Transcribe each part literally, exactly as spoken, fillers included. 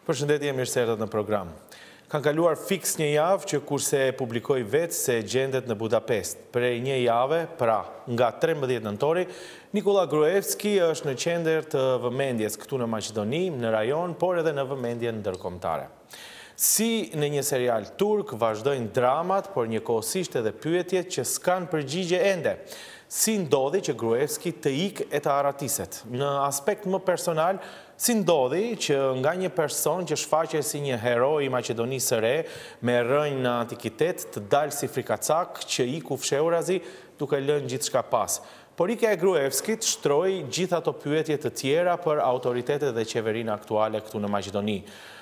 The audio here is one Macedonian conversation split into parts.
Përshëndetje, mirë se erdhët në program. Kanë kaluar fiks një javë që kurse e publikoi vetë se gjendet në Budapest. Prej një jave, pra nga trembëdhjetë nëntori, Nikola Gruevski është në qendër të vëmendjes këtu në Maqedoni, në rajon, por edhe në vëmendjen ndërkombëtare. Si në një serial turk, vazhdojnë dramat, por njëkohësisht edhe pyetjet që s'kan përgjigje ende. Si ndodhi që Gruevski të ikë e të aratiset? Në aspekt më personal, si ndodhi që nga një person që shfaqe si një hero i Maqedonisë së Re, me rënjë në antikitet, të dalë si frikacak që iku fsheurazi duke lënë gjithçka pas. Por ikja e Gruevskit shtroi gjithë ato pyetje të tjera për autoritetet dhe qeverinë aktuale këtu në Maqedoni.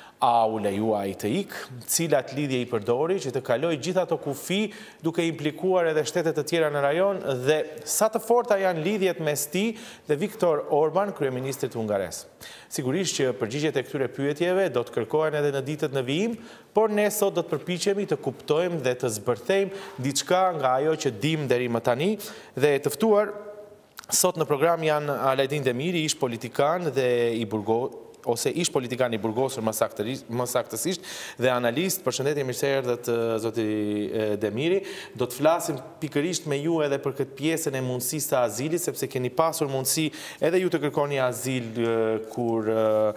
A u lejua i të ikë, cilat lidhje i përdori që të kaloj gjitha ato kufi duke implikuar edhe shtetet të tjera në rajon dhe sa të forta janë lidhjet mes tij dhe Viktor Orban, kryeministrit hungares. Sigurisht që përgjigjet e këtyre pyetjeve do të kërkohen edhe në ditët në vijim, por ne sot do të përpiqemi të kuptojmë dhe të zbërthejmë diçka nga ajo që dim deri më tani dhe të ftuar sot në program janë Alajdin Demiri, ish politikan dhe i burgo ose ish politikan i burgosur më saktësisht dhe analist. Përshëndetje, mirë se erdhët zoti Demiri. Do të flasim pikërisht me ju edhe për këtë pjesën e mundësisë të azilit, sepse keni pasur mundësi edhe ju të kërkoni azil kur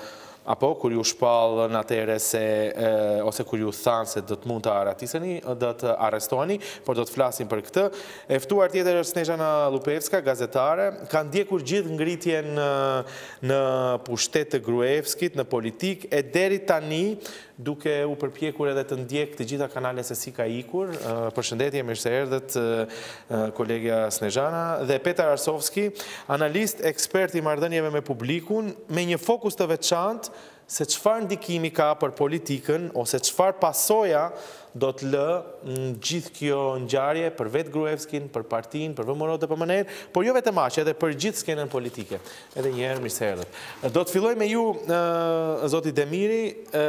apo kur ju shpall në atere se, ose kur ju thanë se do të mund të aratiseni, do të arrestoheni, por do të flasim për këtë. E ftuar tjetër është Snežana Lupevska, gazetare, ka ndjekur gjithë ngritjen në, në pushtet të Gruevskit, në politik, e deri tani, duke u përpjekur edhe të ndjek të gjitha kanale se si ka ikur. Përshëndetje, mirë se erdhët kolegja Snežana, dhe Petar Arsovski, analist, ekspert i marrëdhënieve me publikun, me një fokus të veçantë se çfarë ndikimi ka për politikën ose çfarë pasoja do të lë në gjithë kjo ngjarje për vetë Gruevskin, për partinë, për V M R O dhe për M N L, por jo vetëm aq, edhe për gjithë skenën politike. Edhe një herë mirë se erdhët. Do të filloj me ju, zoti Demiri,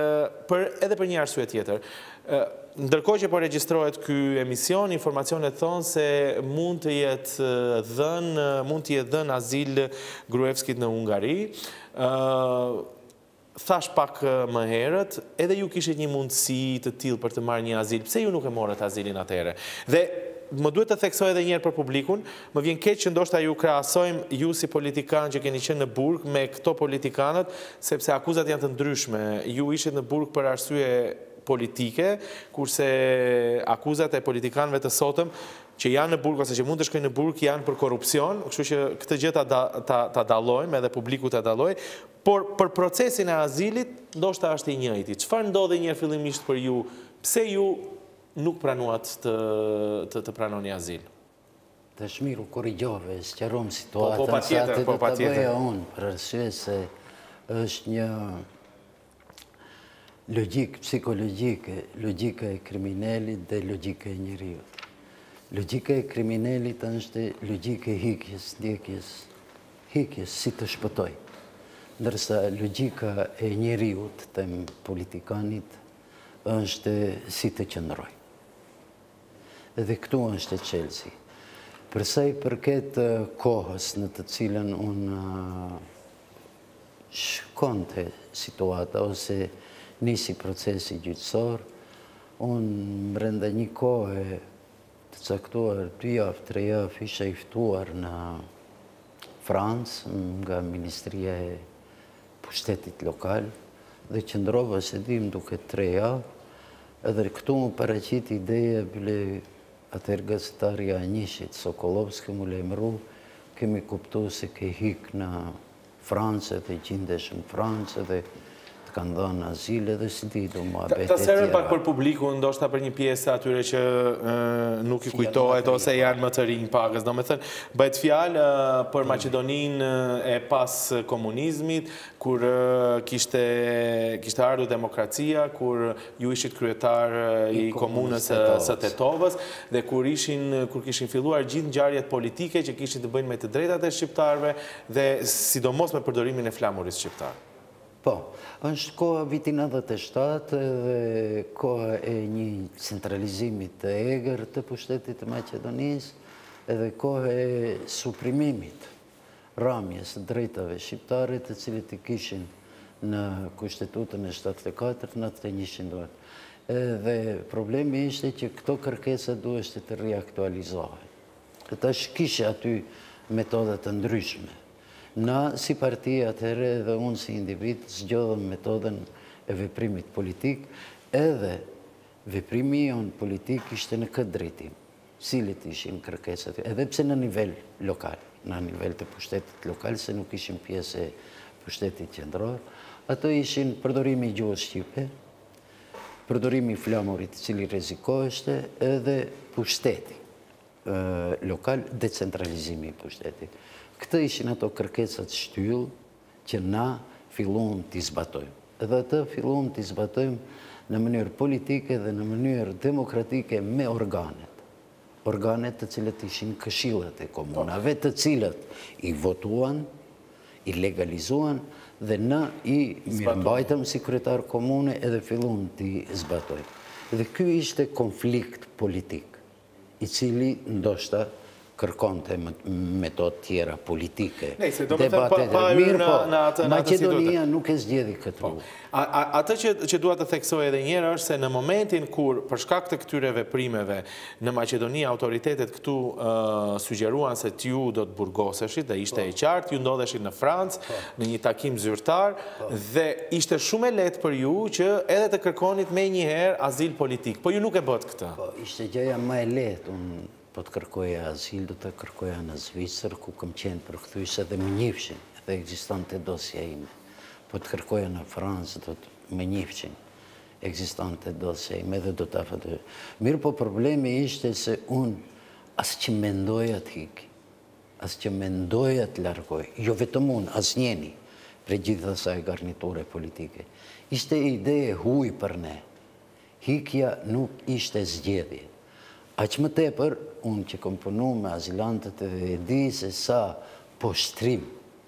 për edhe për një arsye tjetër. Ndërkohë që po regjistrohet ky emision, informacionet thonë se mund të jetë dhënë, mund të jetë dhënë azil Gruevskit në Hungari. Thash pak më herët, edhe ju kishit një mundësi të tillë për të marrë një azil. Pse ju nuk e morët azilin atëherë? Dhe më duhet të theksoj edhe një herë për publikun, më vjen keq që ndoshta ju krahasojmë ju si politikan që keni qenë në burg me këto politikanët, sepse akuzat janë të ndryshme. Ju ishit në burg për arsye politike, kurse akuzat e politikanëve të sotëm që janë në burg ose që mund të shkojnë në burg janë për korrupsion, kështu që këtë gjë ta ta ta dallojmë, edhe publiku ta dalloj, por për procesin e azilit ndoshta është i njëjti. Çfarë ndodhi një herë fillimisht për ju? Pse ju nuk pranuat të të, të pranoni azil? Tash miru korrigjove, sqarom situatën. Po, po patjetër, po patjetër. Bëja unë për arsye se është një logjik psikologjike, logjika e kriminalit dhe logjika e njeriut. Logjika e kriminalit është logjika e hikjes, ndjekjes, hikjes si të shpëtoj. Ndërsa logjika e njeriut, të politikanit, është si të qëndroj. Edhe këtu është e çelësi. Përsa i përket kohës në të cilën unë shkonte situata ose nisi procesi gjyqësor, unë brenda një kohë të caktuar dy javë, tre javë isha i ftuar në Francë nga Ministria e Pushtetit Lokal dhe qëndrova se dim duke tre javë edhe këtu më paraqit ideja bile atëherë gazetarja njëshit Sokolovski mu lajmëru, kemi kuptu se ke hik në Francë dhe gjendesh në Francë dhe të kanë dhënë azile dhe si di do më abet e tjera. Ta serën pak për publiku, ndoshta për një pjesë atyre që nuk i kujtohet ose janë më të rinj pagës. Do me thënë, bëhet fjalë për Maqedoninë e pas komunizmit, kur kishte kishte ardhur demokracia, kur ju ishit kryetar i komunës së Tetovës dhe kur ishin kur kishin filluar gjithë ngjarjet politike që kishin të bëjnë me të drejtat e shqiptarëve dhe sidomos me përdorimin e flamurit shqiptar. Po, është koha vitin nëntëdhjetë e shtatë dhe koha e një centralizimit të egër të pushtetit të Maqedonisë edhe koha e suprimimit ramjes drejtave shqiptare të cilët i kishin në Kushtetutën e shtatëdhjetë e katërt në të njëqind. Dhe problemi ishte që këto kërkesa duheshte të riaktualizohen. Dhe tash kishe aty metodat të ndryshme. Na si parti atëherë dhe unë si individ zgjodhëm metodën e veprimit politik, edhe veprimi jonë politik ishte në këtë drejtim. Cilit ishin kërkesat, edhe pse në nivel lokal, në nivel të pushtetit lokal, se nuk ishin pjesë e pushtetit qendror, ato ishin përdorimi i gjuhës shqipe, përdorimi i flamurit, i cili rrezikoheshte, edhe pushteti lokal, decentralizimi i pushtetit. Këtë ishin ato kërkesat shtyllë që na filluam t'i zbatojmë. Edhe atë filluam t'i zbatojmë në mënyrë politike dhe në mënyrë demokratike me organet. Organet të cilët ishin këshillat e komunave, të cilët i votuan, i legalizuan dhe na i mirëmbajtëm si kryetar komune edhe filluam t'i zbatojmë. Dhe ky ishte konflikt politik, i cili ndoshta kërkonte metodë tjera politike. Nejse, do me thëmë pa hyrë në atë situatë. Macedonia nuk e zgjidhi këtë rrugë. Atë që dua të theksoj edhe njëherë është se në momentin kur, për shkak të këtyre veprimeve, në Maqedoni autoritetet këtu sugjeruan se t'ju do të burgoseshit, dhe ishte e qartë, ju ndodheshit në Francë, në një takim zyrtar, dhe ishte shumë e lehtë për ju që edhe të kërkonit me njëherë azil politik. Po ju nuk e bët këtë. Ishte gjëja më e lehtë, unë po të kërkoja azil, do të kërkoja në Zvicër, ku këm qenë për këthujse dhe më njifshin, edhe egzistante dosja ime. Po të kërkoja në Francë, do të më njifshin, egzistante dosja ime, edhe do të aftë. Mirë, po problemi ishte se unë asë që mendoja të hiki, asë që mendoja të largoj, jo vetëm unë, asë njeni, për gjithë asaj garniture politike. Ishte ide e huj për ne. Hikja nuk ishte zgjedhje. Aq më tepër, unë që kom punu me azilantët edhe e di se sa poshtrim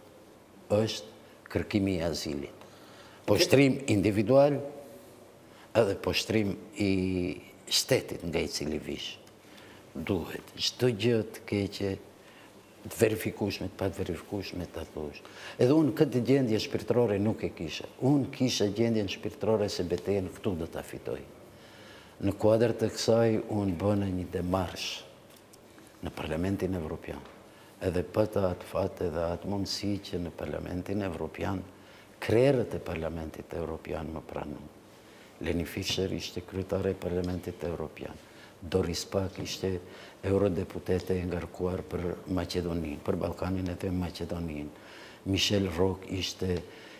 është kërkimi i azilit. Poshtrim individual edhe poshtrim i shtetit nga i cili vish. Duhet, çdo gjë të keqe, të verifikueshme, të pa të verifikueshme, të thush. Edhe unë këtë gjendje shpirtërore nuk e kisha. Unë kisha gjendjen shpirtërore se betejën këtu do ta fitoj. Në kuadër të kësaj, unë bëna një demarsh në Parlamentin Evropian. Edhe pëta atë fatë edhe atë mundësi që në Parlamentin Evropian, krerët e Parlamentit Evropian më pranu. Leni Fischer ishte kryetare e Parlamentit Evropian. Doris Pack ishte eurodeputete e ngarkuar për Maqedoninë, për Ballkanin e të Maqedoninë. Michel Rock ishte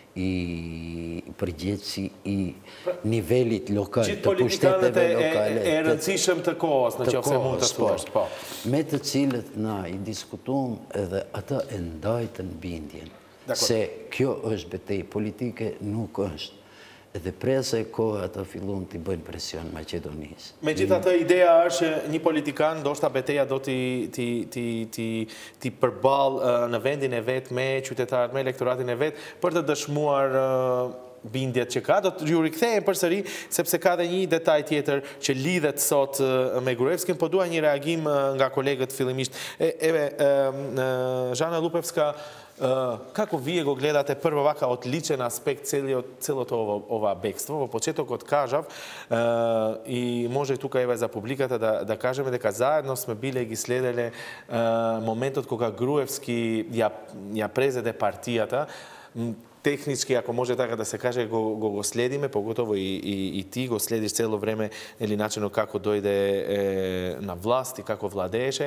i përgjegjësi i nivelit lokal, të pushteteve lokale. E rëndësishëm të kohës, në qoftë se mund të thuash. Me të cilët na i diskutuam edhe ata e ndajtën bindjen. Se kjo është betejë politike, nuk është. Edhe presa e kohë ata filluan t'i bëjnë presion Maqedonisë. Megjithatë, ideja është që një politikan, ndoshta betejë do t'i përballë në vendin e vet me qytetarët, me elektoratin e vet, për të dëshmuar bindjet që ka. Do të ju rikthehen përsëri, sepse ka dhe një detaj tjetër që lidhet sot me Gruevskin, po dua një reagim nga kolegët fillimisht. Eve, Zhana Lupevska, kako vijego gledate prvo ovakav odličan aspekt celото ova bekstvo, во почетокот кажав и може тука еве за публиката да да кажеме дека заедно сме биле ги следеле моментот кога Груевски ја ја презеде партијата. Технички, ако може така да се каже, го, го, го следиме, поготово и, и, и ти го следиш цело време, или начинот како дојде е, на власт и како владееше.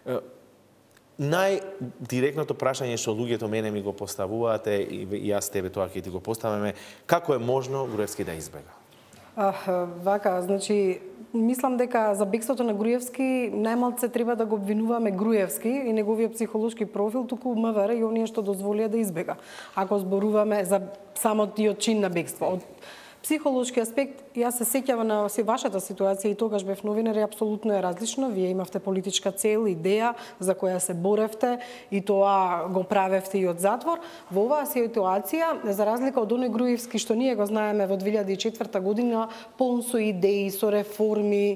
Најдиректното прашање што луѓето мене ми го поставуваате и јас тебе тоа ќе ти го поставаме, како е можно Груевски да избега? Вака, значи, мислам дека за бегството на Груевски најмалце треба да го обвинуваме Груевски и неговиот психолошки профил, туку МВР и оние што дозволија да избега. Ако зборуваме за самот тиот чин на бегство. Од Психолошки аспект, јас се сеќавам на си вашата ситуација и тогаш бев новинар и апсолутно е различно. Вие имавте политичка цел, идеја за која се боревте и тоа го правевте и од затвор. Во оваа ситуација, за разлика од оној Груевски што ние го знаеме во две илјади и четврта година, полн со идеи, со реформи,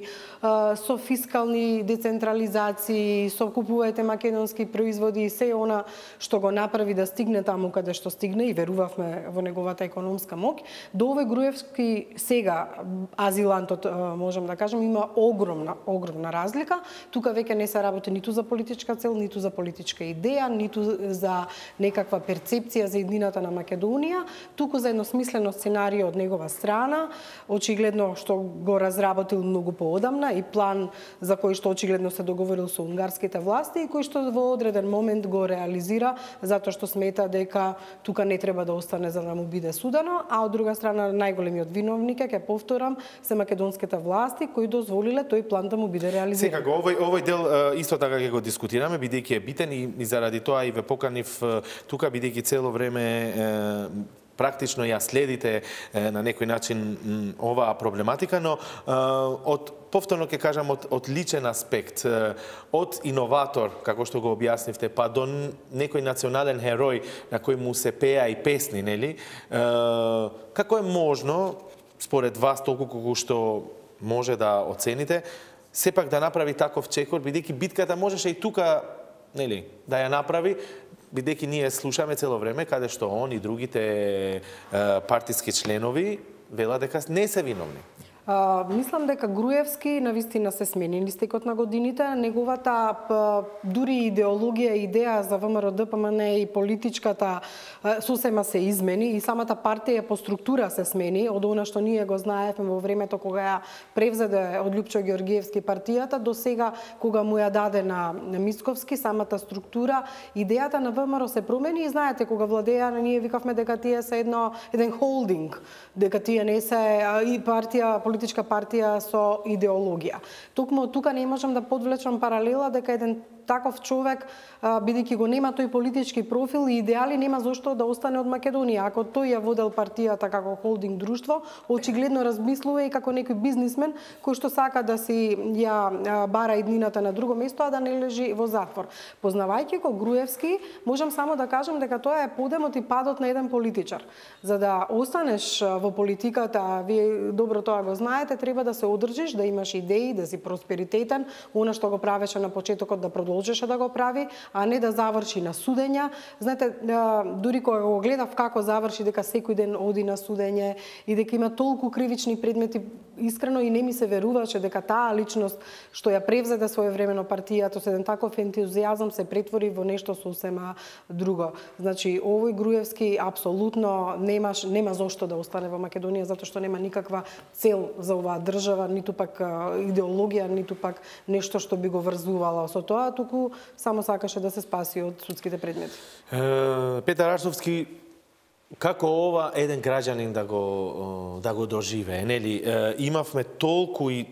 со фискални децентрализации, со купувајте македонски производи и се она што го направи да стигне таму каде што стигне и верувавме во неговата економска моќ. До овој Груевски сега азилантот, можам да кажем, има огромна, огромна разлика. Тука веќе не се работи ниту за политичка цел, ниту за политичка идеја, ниту за некаква перцепција за еднината на Македонија, туку за едно смислено сценарио од негова страна, очигледно што го разработил многу поодамна и план за кој што очигледно се договорил со унгарските власти и кој што во одреден момент го реализира затоа што смета дека тука не треба да остане за да му биде судено, а од друга страна најголемиот виновник, ќе повторам, се македонските власти кои дозволиле тој план да му биде реализиран. Секако, овој, овој дел исто така ќе го дискутираме, бидејќи е битен и, и заради тоа и ве поканив тука, бидејќи цело време практично ја следите на некој начин оваа проблематика, но од повторно ќе кажам од, од личен аспект, од иноватор, како што го објаснивте, па до некој национален херој на кој му се пеа и песни, нели? Како е можно, според вас, толку колку што може да оцените, сепак да направи таков чекор, бидејќи битката можеше и тука, нели, да ја направи, бидејќи ние слушаме цело време каде што он и другите партиски членови велат дека не се виновни. А, мислам дека Груевски навистина се смени низ текот на годините. Неговата п, дури идеологија и идеја за ВМРО Д П М Н и политичката сосема се измени и самата партија по структура се смени од она што ние го знаевме во времето кога ја превзеде од Љупчо Ѓоргиевски партијата до сега кога му ја даде на, на Мицковски самата структура. Идејата на ВМРО се промени и знаете кога владеа ние викавме дека тие се едно еден холдинг, дека тие не се и партија политичка партија со идеологија. Токму тука не можам да подвлечам паралела дека еден таков човек, бидејќи го нема тој политички профил и идеали, нема зошто да остане од Македонија. Ако тој ја водел партијата како холдинг друштво, очигледно размислува и како некој бизнисмен кој што сака да си ја бара иднината на друго место, а да не лежи во затвор. Познавајќи го Груевски, можам само да кажам дека тоа е подемот и падот на еден политичар. За да останеш во политиката, вие добро тоа го знаете, треба да се одржиш, да имаш идеи, да си просперитетен, она што го правеше на почетокот да продолжеше да го прави, а не да заврши на судења. Знаете, дури кога го гледав како заврши, дека секој ден оди на судење и дека има толку кривични предмети, искрено и не ми се веруваше дека таа личност што ја превзеде своевремено партијата со еден таков ентузијазам се претвори во нешто сосема друго. Значи, овој Груевски апсолутно немаш нема зошто да остане во Македонија затоа што нема никаква цел за оваа држава, ниту пак идеологија, ниту пак нешто што би го врзувало со тоа, туку само сакаше да се спаси од судските предмети. Е, Петар Арсовски, како ова еден граѓанин да го да го доживее, нели? Е, имавме толку и е,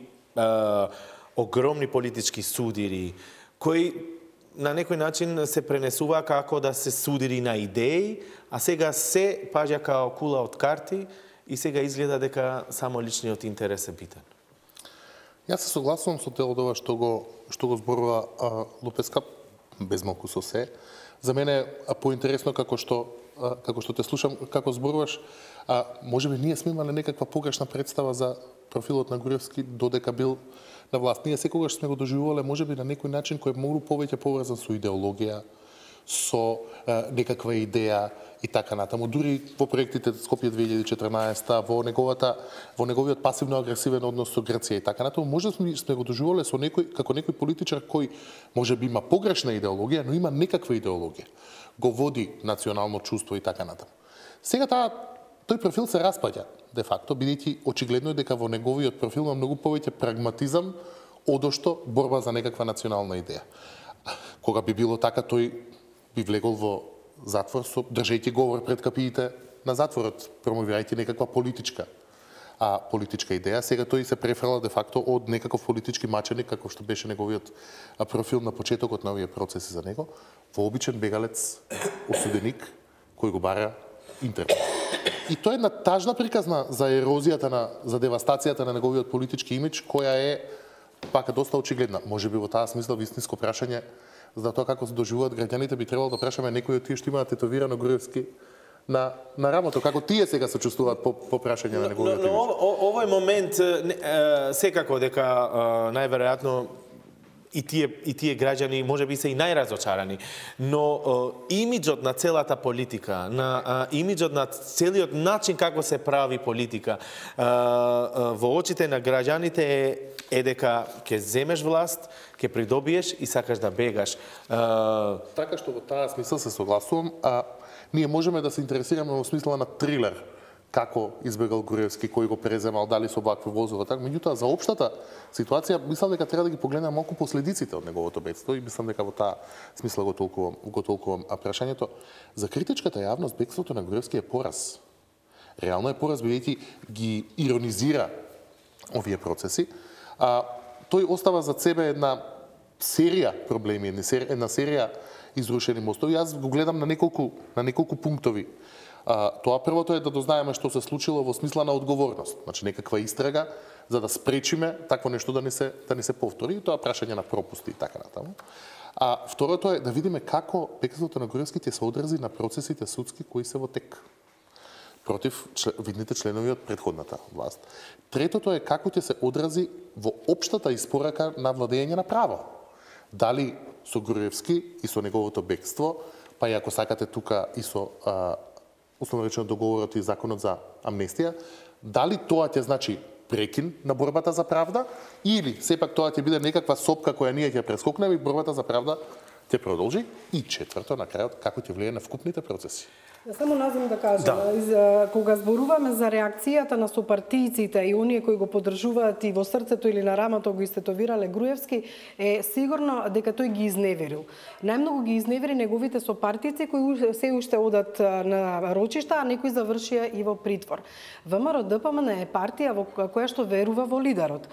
огромни политички судири кои на некој начин се пренесува како да се судири на идеи, а сега се паѓа као кула од карти и сега изгледа дека само личниот интерес е битен. Јас се согласувам со дел од ова што го што го зборува а, Лупеска, без малку со се. За мене е поинтересно како што а, како што те слушам како зборуваш, а можеби ние сме имале некаква погрешна представа за профилот на Груевски додека бил на власт. Ние секогаш сме го доживувале можеби на некој начин кој е многу повеќе поврзан со идеологија, со а, некаква идеја и така натаму. Дури во проектите Скопје две илјади и четрнаесета, во неговата во неговиот пасивно агресивен однос со Грција и така натаму, може сме, сме го доживувале со некој како некој политичар кој можеби има погрешна идеологија, но има некаква идеологија. Го води национално чувство и така натаму. Сега таа тој профил се распаѓа де факто, бидејќи очигледно е дека во неговиот профил има многу повеќе прагматизам одошто борба за некаква национална идеја. Кога би било така, тој би влегол во затвор со држејќи говор пред капиите на затворот, промовирајќи некаква политичка а политичка идеја. Сега тој се префрла де факто од некаков политички маченик, како што беше неговиот профил на почетокот на овие процеси за него, во обичен бегалец, осуденик кој го бара интернет. и тоа е една тажна приказна за ерозијата на за девастацијата на неговиот политички имидж, која е пака доста очигледна. Може би во таа смисла вистинско прашање за тоа како се доживуваат граѓаните би требало да прашаме некои од тие што имаат тетовирано Груевски на на рамото, како тие сега се чувствуваат по по прашање на неговиот имидж. Но, но овој момент секако дека најверојатно и тие и тие граѓани можеби се и најразочарани, но имиджот на целата политика, на имиджот на целиот начин како се прави политика во очите на граѓаните е, е дека ќе земеш власт, ќе придобиеш и сакаш да бегаш. Така што во таа смисла се согласувам, а ние можеме да се интересираме во смисла на трилер, како избегал Груевски, кој го преземал, дали со вакви возови, така. Меѓутоа за општата ситуација мислам дека треба да ги погледнеме малку последиците од неговото бедство и мислам дека во таа смисла го толкувам, го толкувам. А прашањето за критичката јавност бегството на Груевски е пораз. Реално е пораз бидејќи ги иронизира овие процеси, а тој остава за себе една серија проблеми, една серија изрушени мостови. Јас го гледам на неколку на неколку пунктови. А, тоа првото е да дознаеме што се случило во смисла на одговорност, значи некаква истрага за да спречиме такво нешто да не се да не се повтори, и тоа прашање на пропусти и така натаму. А второто е да видиме како бегството на Груевски ќе се одрази на процесите судски кои се во тек против член, видните членови од претходната власт. Третото е како ќе се одрази во општата испорака на владење на право. Дали со Груевски и со неговото бегство, па и ако сакате тука и со а, условно речено договорот и законот за амнестија, дали тоа ќе значи прекин на борбата за правда или сепак тоа ќе биде некаква сопка која ние ќе прескокнеме и борбата за правда ќе продолжи? И четврто, на крајот, како ќе влијае на вкупните процеси? Да само назам да кажам, да. Кога зборуваме за реакцијата на сопартијците и оние кои го поддржуваат и во срцето или на рамото го истетовирале Груевски, е сигурно дека тој ги изневерил. Најмногу ги изневери неговите сопартијци кои се уште одат на рочишта, а некои завршија и во притвор. ВМРО-ДПМН е партија во која што верува во лидерот.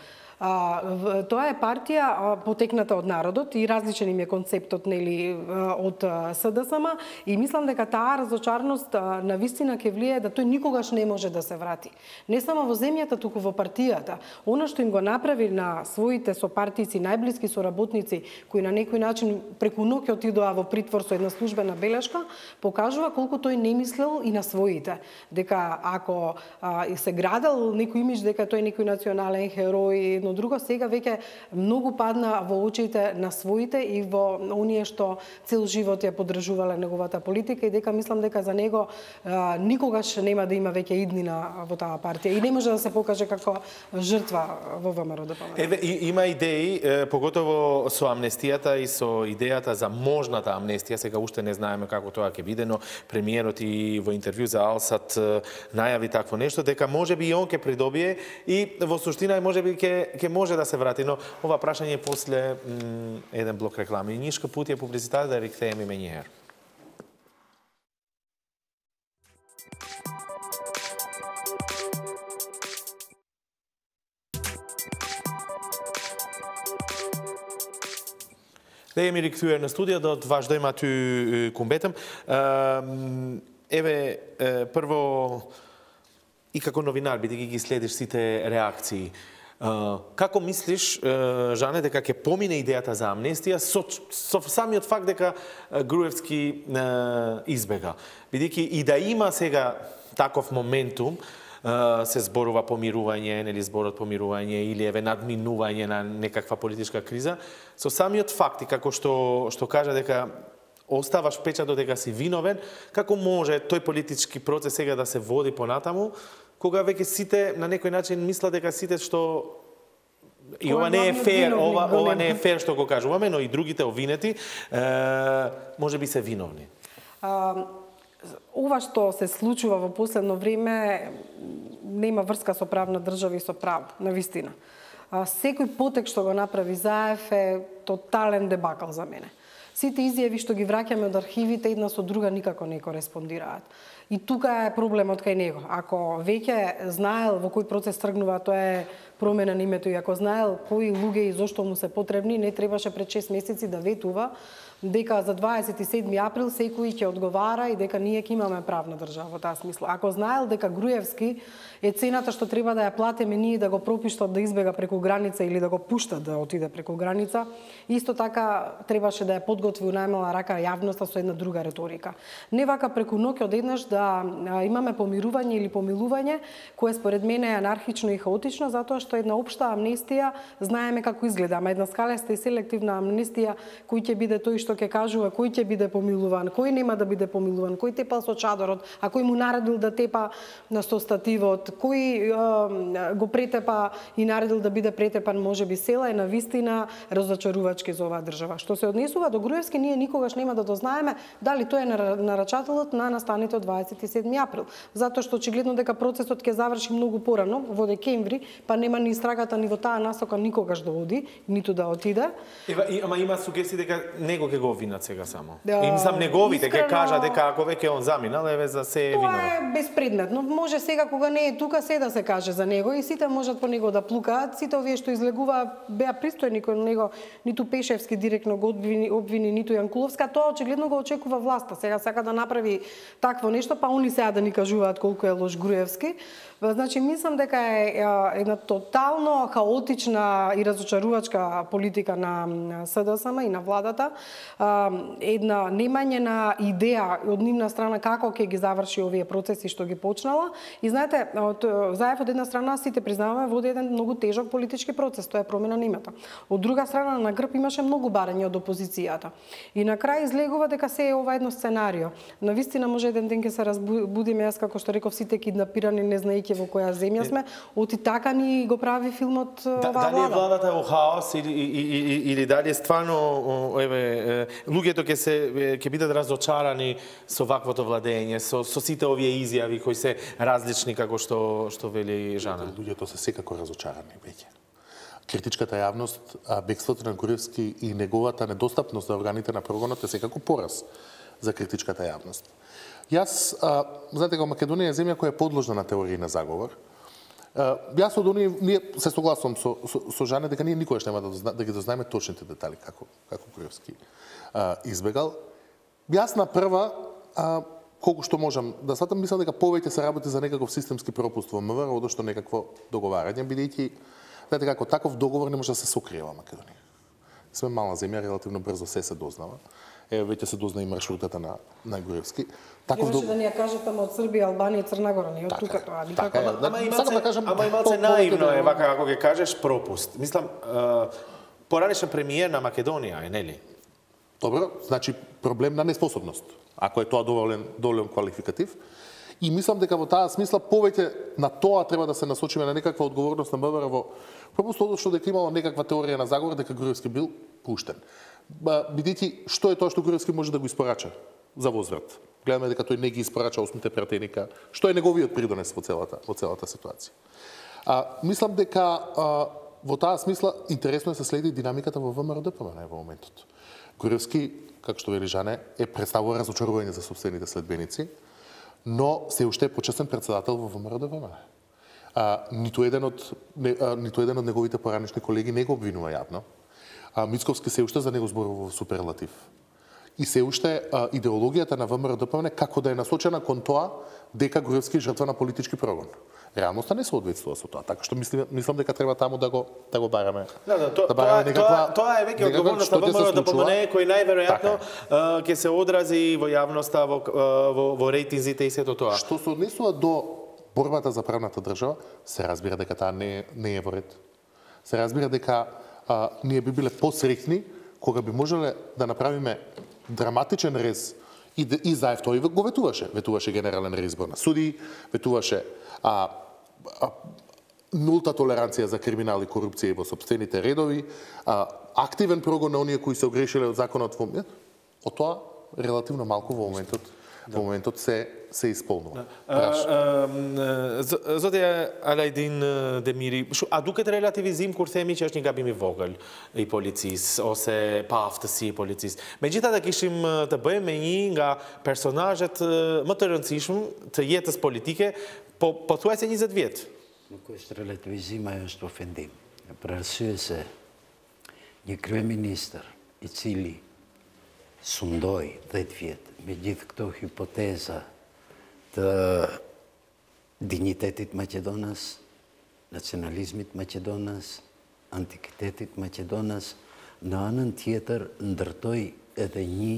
А, тоа е партија потекната од народот и различен им е концептот нели од СДСМ и мислам дека таа разочарност на вистина ќе влијае да тој никогаш не може да се врати. Не само во земјата, туку во партијата. Она што им го направи на своите сопартијци, најблиски соработници, кои на некој начин преку ноќ отидоа во притвор со една службена белешка, покажува колку тој не мислел и на своите. Дека ако а, се градел некој имидж дека тој е некој национален херој, но друго сега веќе многу падна во очите на своите и во оние што цел живот ја поддржувале неговата политика и дека мислам дека за него а, никогаш нема да има веќе иднина во таа партија и не може да се покаже како жртва во ВМРО-ДПМН. Еве има идеи, поготово со амнестијата и со идејата за можната амнестија, сега уште не знаеме како тоа ќе биде, но премиерот и во интервју за Алсат најави такво нешто дека можеби и он ќе придобие и во суштина можеби ќе ќе може да се врати, но ова прашање е после м, еден блок реклами. Нишка путија публицитат да ректеем име njëherë. Dhe jemi rikthyer në studio, do të vazhdojmë aty ku mbetëm. Еве прво и како новинар би ги ги следиш сите реакции. Како мислиш, Жане, дека ќе помине идејата за амнестија со, со самиот факт дека Груевски избега? Бидејќи и да има сега таков моментум, се зборува помирување, нели зборот помирување или еве надминување на некаква политичка криза, со самиот факт и како што што кажа дека оставаш печатот дека си виновен, како може тој политички процес сега да се води понатаму, кога веќе сите на некој начин мислат дека сите што и ова не е фер, ова ова не е фер што го кажуваме, но и другите обвинети, може би се виновни. А, ова што се случува во последно време нема врска со правна држава и со право, на вистина. А, секој потек што го направи Заев е тотален дебакал за мене. Сите изјави што ги враќаме од архивите една со друга никако не кореспондираат. И тука е проблемот кај него. Ако веќе знаел во кој процес тргнува, тоа е промена на името, и ако знаел кои луѓе и зошто му се потребни, не требаше пред шест месеци да ветува дека за дваесет и седми април секој ќе одговара и дека ние ќе имаме правна држава во таа смисла. Ако знаел дека Груевски е цената што треба да ја платиме ние да го пропуштат да избега преку граница или да го пуштат да отиде преку граница, исто така требаше да ја подготви у најмала рака јавноста со една друга реторика. Не вака преку ноќ одеднаш да имаме помирување или помилување, кое според мене е анархично и хаотично, затоа што една општа амнестија знаеме како изгледа, ама една скалеста и селективна амнестија, кој ќе биде тој што ќе кажува, кој ќе биде помилуван, кој нема да биде помилуван, кој тепал со чадорот, а кој му наредил да тепа со стативот, кој е, го претепа и наредил да биде претепан, можеби села е на вистина разочарувачки за оваа држава. Што се однесува до Груевски, ние никогаш нема да дознаеме дали тој е нарачателот на настаните од дваесет и седми април, затоа што очигледно дека процесот ќе заврши многу порано во декември, па нема ни истрагата ни во таа насока никогаш да оди, ниту да отиде. Ева, и, ама има сугестии дека него ќе го обвинат сега само. Да, и мислам неговите ќе кажа дека ако веќе он заминал, еве за се е виновен. Тоа е безпредметно. Може сега кога не е тука се да се каже за него и сите можат по него да плукаат. Сите овие што излегуваа беа пристојни кон него, ниту Пешевски директно го обвини, обвини ниту Јанкуловска, тоа очигледно го очекува власта. Сега сака да направи такво нешто, па они сега да ни кажуваат колку е лош Груевски. Значи, мислам дека е една тотално хаотична и разочарувачка политика на СДСМ и на владата, една немање на идеја од нивна страна како ќе ги заврши овие процеси што ги почнала. И знаете, од Заев од една страна сите признаваме води еден многу тежок политички процес, тоа е промена на името. Од друга страна на грб имаше многу барања од опозицијата. И на крај излегува дека се е ова едно сценарио. Навистина може еден ден ќе се разбудиме, јас како што реков, сите киднапирани, не знаејќи во која земја сме, оти така ни го прави филмот да, оваа влада. Дали е владата во хаос или, или, или дали е стварно еве луѓето ќе се ќе бидат разочарани со ваквото владење, со со сите овие изјави кои се различни како што што вели Жана. Луѓето се секако разочарани веќе. Критичката јавност, бегството на Груевски и неговата недостапност за органите на прогонот е секако пораз за критичката јавност. Јас, а, знаете, како Македонија е земја која е подложна на теории на заговор. А, јас од оние, ние се согласувам со, со, со Жане дека ние никогаш нема да, да ги дознаеме точните детали како, како Груевски а, избегал. Јас на прва, а, колку што можам да сватам, мислам дека повеќе се работи за некаков системски пропуст во МВР, одошто некакво договарање, бидејќи, знаете како, таков договор не може да се сокрие во Македонија. Сме мала земја, релативно брзо се се дознава. Е, веќе се дозна и маршрутата на, на Груевски. Таков до... да ни ја кажете од Србија, Албанија и Црна Гора, не од тука тоа, никако. Така, да, ама имаце, да кажам, ама имаце наивно е, вака како ќе кажеш, пропуст. Мислам, поранешен премиер на Македонија е, нели? Добро, значи проблем на неспособност, ако е тоа доволен, доволен квалификатив. И мислам дека во таа смисла повеќе на тоа треба да се насочиме, на некаква одговорност на МВР во пропустот, што дека имало некаква теорија на заговор дека Груевски бил пуштен. Бидејќи што е тоа што Груевски може да го испорача за возврат? Гледаме дека тој не ги испорача осмите пратеника. Што е неговиот придонес во целата во целата ситуација? А, мислам дека а, во таа смисла интересно е се следи динамиката во ВМРО-ДПМН во моментот. Груевски, како што вели Жане, е представува разочарување за сопствените следбеници, но се уште е почесен председател во ВМРО-ДПМН. А, ниту еден од не, а, ниту еден од неговите поранешни колеги не го обвинува јавно. А, Мицковски се уште за него зборува во суперлатив. И се уште а, идеологијата на ВМРО-ДПМН како да е насочена кон тоа дека Груевски е жртва на политички прогон. Реалноста не соодветствува со тоа, така што мислам, мислам дека треба таму да го да го бараме. Да, да, то, да бараме тоа, некаква, тоа, тоа е веќе одговорност на ВМРО-ДПМН кој најверојатно така ќе се одрази во јавноста, во, во, во рейтинзите и сето тоа. Што се однесува до борбата за правната држава, се разбира дека таа не, не е во ред. Се разбира дека а, ние би биле посреќни кога би можеле да направиме драматичен рез и, и Заев тој го ветуваше. Ветуваше генерален реизбор на суди, ветуваше а, а, нулта толеранција за криминал и корупција во сопствените редови, а, активен прогон на оние кои се огрешиле од законот во момент. Од тоа релативно малку во моментот да. Во моментот се се исполнува. Зодија Алајдин Демири, а дукет релативизим kur themi që është një gabim i vogël i policisë ose pa aftësi i policisë. Megjithatë kishim të bëjmë me një nga personazhet më të rëndësishëm të jetës politike, po pothuajse njëzet vjet. Nuk është relativizim, ajo është ofendim. Për arsye se një kryeministër i cili sundoi dhjetë vjetë me gjithë këto hipoteza të dignitetit Maqedonas, nacionalizmit Maqedonas, antikitetit Maqedonas, në anën tjetër ndërtoi edhe një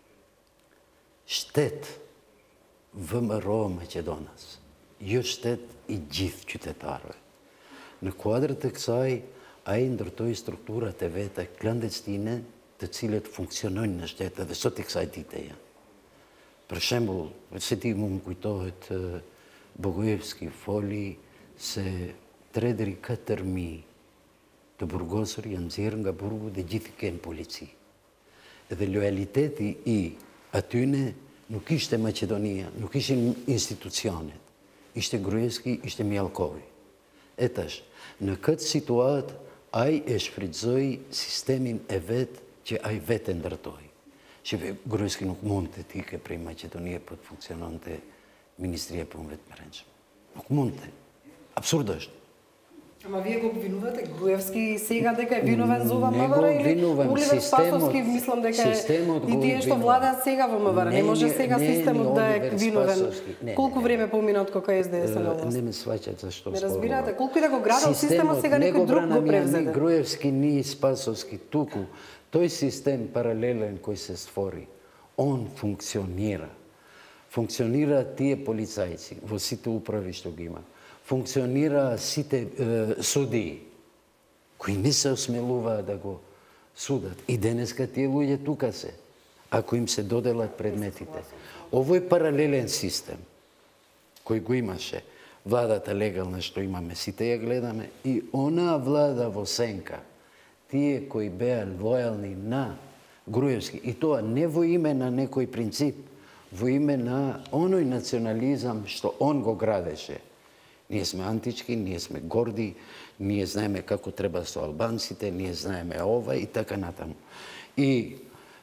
shtet V M R O Maqedonas, jo shtet i gjithë qytetarëve. Në kuadrë të kësaj, ai ndërtoi strukturat e veta klandestine të cilët funksionojnë në shtetë dhe sot i kësaj dite janë. Për shembull, se ti mu më kujtohet, Bogojevski foli se tre deri katër mijë të burgosur janë nxjerrë nga burgu dhe gjithë kenë polici. Edhe lojaliteti i atyne nuk ishte Maqedonia, nuk ishin institucionet. Ishte Gruevski, ishte Mjalkovi. E tash, në këtë situatë, ai e shfrytëzoi sistemin e vetë që ai vetë ndërtoi. Shqipe, Gruevski nuk mund të tike prej Maqedonie për të funksionon të Ministria e Punëve të Brendshme. Nuk mund të. Absurd është. Ама вие го обвинувате Груевски сега дека е виновен за ова Не го МВР или обвинувам, Оливер системот- Спасовски мислам дека е системот и го тие што обвинува. владеат сега во МВР. Не Не, може не, сега не, системот не да е Оливер виновен. Спасовски. Не, не, Колку не. време помина од кога С D S на Не власт? ме сваќат зашто Не спорувам. разбирате, колку и да го градел системот, сега не некој друг бранам го ја превзеде. Ни Груевски, ни Спасовски, туку. Тој систем паралелен кој се створи, он функционира. Функционира тие полицајци во сите управи што ги има. Функционира сите е, судии, кои не се осмелуваат да го судат. И денеска тие луѓе тука се, ако им се доделат предметите. Овој паралелен систем, кој го имаше, владата легална што имаме, сите ја гледаме, и онаа влада во сенка, тие кои беа лојални на Груевски, и тоа не во име на некој принцип, во име на оној национализам што он го градеше. Ние сме антички, ние сме горди, ние знаеме како треба со албанците, ние знаеме ова и така натаму. И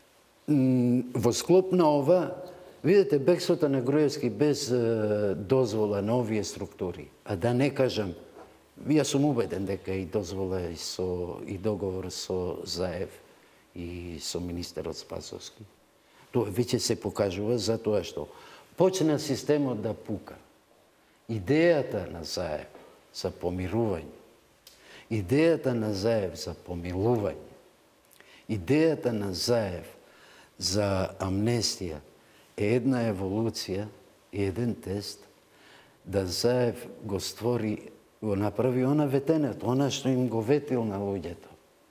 во склоп на ова, видите, бегството на Груевски без е, дозвола на овие структури, а да не кажам, јас сум убеден дека и дозвола и, со, и договор со Заев и со министерот Спасовски. Тоа веќе се покажува затоа што почна системот да пука. Идејата на Заев за помирување, идејата на Заев за помилување, идејата на Заев за амнестија е една еволуција и еден тест да Заев го створи, го направи она ветенето, она што им го ветил на луѓето.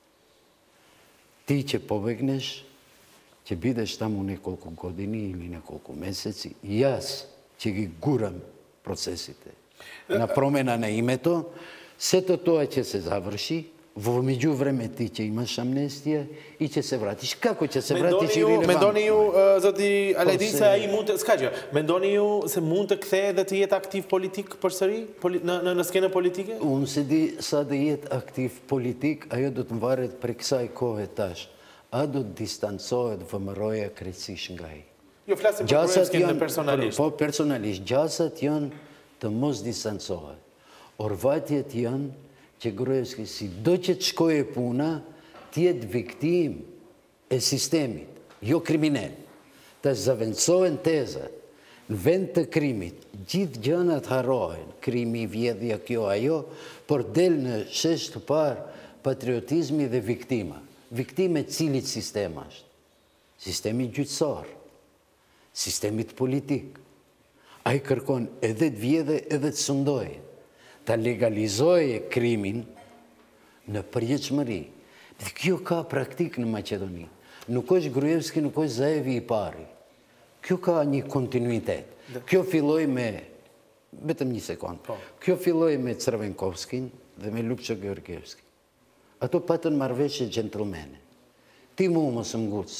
Ти ќе побегнеш, ќе бидеш таму неколку години или неколку месеци, и јас ќе ги гурам процесите на промена на името, сето тоа ќе се заврши, во меѓувреме ти ќе имаш амнестија и ќе се вратиш. Како ќе се вратиш Mendoni ju, irrelevant? mendoni ju, uh, zoti Alajdin, se- se ai mund të, s'ka gjë, mendoni ju se mund të kthehet dhe të jetë aktiv politik përsëri Poli, në, në, në skenën politike? Unë se di sa dhe jetë aktiv politik, ajo do të mvaret për kësaj kohë tash. A do të distancohet vëmëroja krejtësish nga ai? Jo, flasim për Gjasat Gruevskin dhe janë, personalisht. po personalisht, gjasat janë të mos distancohet. Orvatjet janë që Gruevski, si do që të shkojë puna, tjetë viktim e sistemit, jo kriminal. Të zavendësohen tezat, në vend të krimit, gjithë gjënat harrohen, krimi, vjedhja, kjo, ajo, por del në shesh të parë patriotizmi dhe viktima. Viktime cilit sistem është? Sistemi gjyqësor, sistemit politik. A i kërkon edhe të vjedhe edhe të sundoje, ta legalizoje krimin në përjetshmëri. Dhe kjo ka praktik në Maqedoni. Nuk është Gruevski, nuk është Zaevi i pari. Kjo ka një kontinuitet. Kjo filloi me, vetëm një sekund, kjo filloi me Crvenkovskin dhe me Lupço Georgievski. Ato patën marrëveshje gentlemane. Ti mu mos më nguc,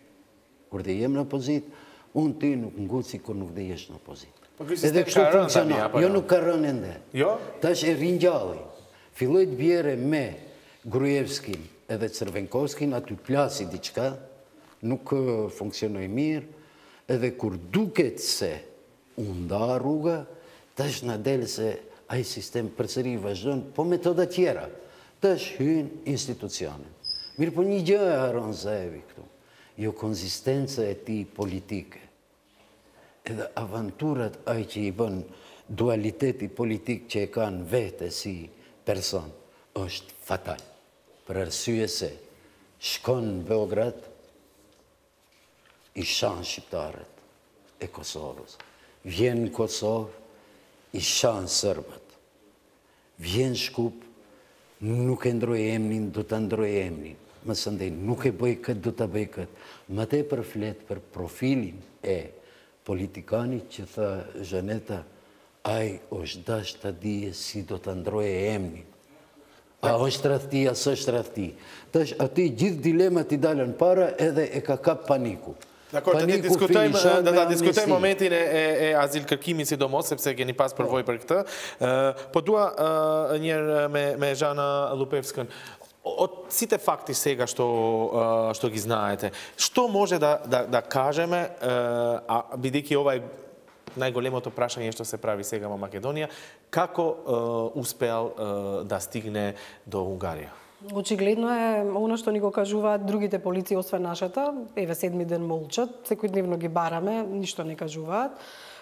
kur dhe jem në opozit, unë ti nuk nguci kur nuk dhe jesh në opozit. Po ky Edhe sistem kështu ka rënë tani, funksionon. apo Jo, jo? nuk ka rënë ende. Jo? Tash e ringjalli. Filloi të bjere me Gruevskin edhe Crvenkovskin, aty plasi diçka, nuk eh, funksionoi mirë, edhe kur duket se u nda rruga, tash na del se ai sistem përsëri vazhdon, po metoda tjera. Tash hyn institucionet. Mirë, po një gjë e haron Zaevi këtu. Jo konzistenca e ti politike. Edhe avanturat ai që i bën dualiteti politik që e kanë vete si person, është fatal. Për arsye se shkon në Beograd, i shanë shqiptarët e Kosovës. Vjen në Kosovë, i shanë sërbët. Vjen Shkup, nuk e ndroj emnin, do të ndroj emnin. Mësë ndej, nuk e bëj këtë, do të bëj këtë. Më te për flet për profilin e politikanit që tha Zhaneta, ai është dash të dije si do të ndroj emnin. A është rafti, a së është rafti. Tash ati gjithë dilemat i dalën para edhe e ka kap paniku. Dakor, të ta diskutojmë momentin e azil kërkimit sidomos, sepse keni pas përvoj për këtë. Po dua njerë me Zhana Lupevskën. Si te fakti sega što gi znajete? Što može da kažeme, a bidiki ovaj najgolemото prašanje što se pravi сега во Македонија, како успеал да стигне до Унгарија? Очигледно е оно што ни го кажуваат другите полиции, освен нашата. Еве седми ден молчат, секојдневно ги бараме, ништо не кажуваат.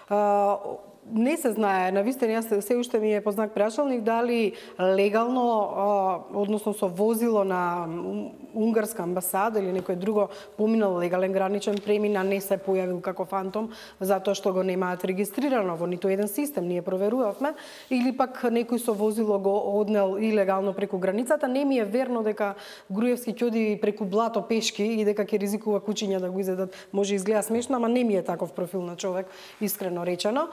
Не се знае, навистина, јас се уште ми е познак прашалник, дали легално, односно со возило на унгарска амбасада или некој друго поминал легален граничен премин, а не се појавил како фантом, затоа што го немаат регистрирано во ниту еден систем, ние проверувавме, или пак некој со возило го однел илегално преку границата. Не ми е верно дека Груевски ќе оди преку блато пешки и дека ќе ризикува кучиња да го изедат. Може изгледа смешно, ама не ми е таков профил на човек, искрено речено.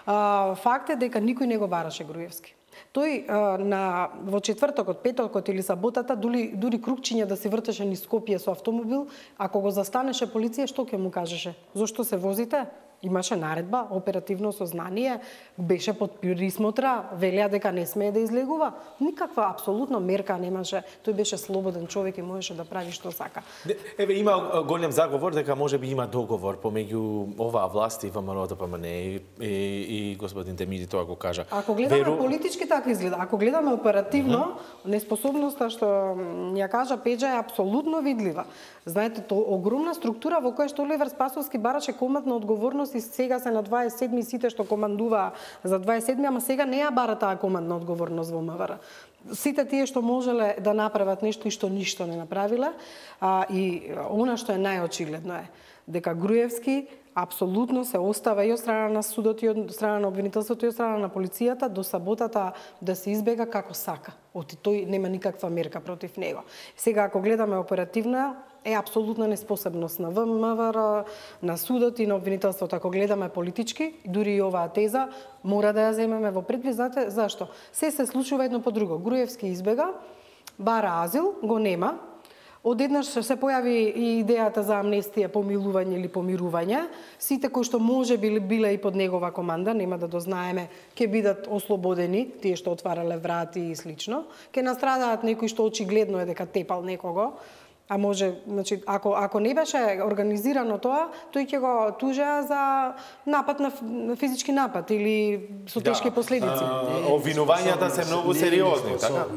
Факт е дека никој не го бараше Груевски. Тој на, во четвртокот, петокот или саботата, дури, дури крукчиња да се вртеше низ Скопје со автомобил, ако го застанеше полиција, што ќе му кажеше? Зошто се возите? Имаше наредба, оперативно сознание, беше под присмотра, велја дека не смее да излегува. Никаква апсолутно мерка немаше. Тој беше слободен човек и можеше да прави што сака. Еве, има голем заговор дека може би има договор помеѓу оваа власт и ВМРО ДПМН и, и, и господин Демиди тоа го кажа. Ако гледаме Веру... политички, така изгледа. Ако гледаме оперативно, uh -huh. неспособноста што ја кажа Пеџа е апсолутно видлива. Знаете, то огромна структура во која што Оливер Спасовски бараше командна одговорност и сега се на дваесет и седми сите што командува за дваесет и седми, ама сега не ја бара таа командна одговорност во МВР. Сите тие што можеле да направат нешто и што ништо не направиле, а, и она што е најочигледно е дека Груевски апсолутно се остава и од страна на судот, и од страна на обвинителството, и од страна на полицијата до саботата да се избега како сака. Оти тој нема никаква мерка против него. Сега, ако гледаме оперативна, е апсолутна неспособност на ВМРО, на судот и на обвинителството. Ако гледаме политички, дури и оваа теза, мора да ја земеме во предвид. Знаете зашто? Се се случува едно по друго. Груевски избега, бара азил, го нема. Одеднаш се појави и идејата за амнестија, помилување или помирување. Сите кои што може би биле и под негова команда, нема да дознаеме, ќе бидат ослободени, тие што отварале врати и слично. Ќе настрадаат некои што очигледно е дека тепал некого. А може, значи, ако, ако не беше организирано тоа, тој ќе го тужеа за напад на, на физички напад или со тешки да, последици. Обвинувањата се многу сериозни, така?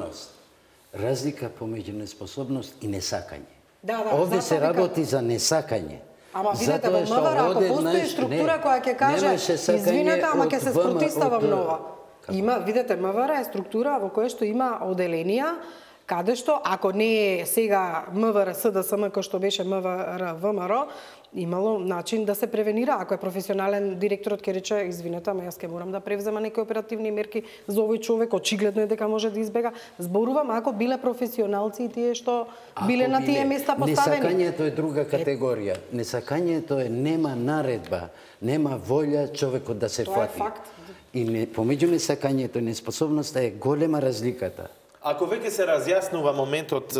Разлика помеѓу неспособност и несакање. Да, да, Овде се работи за несакање. Ама видете, во МВР, ако постои структура која ќе каже, извинете, ама ќе се спротивставам нова. Има, видете, МВР е структура во која што има оделенија, каде што, ако не е сега МВР, СДСМ, кој што беше МВР, ВМРО, имало начин да се превенира. Ако е професионален директорот ќе рече, извинете, ама јас ќе морам да превзема некои оперативни мерки за овој човек, очигледно е дека може да избега. Зборувам, ако биле професионалци и тие што биле ако на тие места поставени. Несакањето е друга категорија. Несакањето е нема наредба, нема волја човекот да се фати. Тоа е факт. И не, помеѓу несакањето и неспособноста е голема разликата. Ако веќе се разјаснува моментот